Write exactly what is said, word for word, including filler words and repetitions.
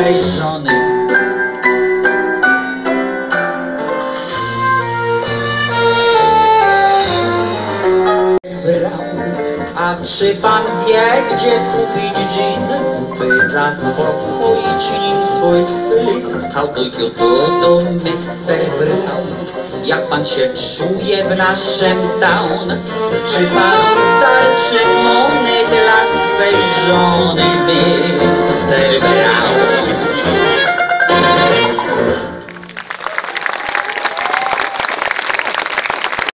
swej żony. A czy pan wie, gdzie kupić gin, by zaspokoić nim swój spryt? How do you do, do mister Brown? Jak pan się czuje w naszym town? Czy panu starczy mony dla swej żony, mister Brown?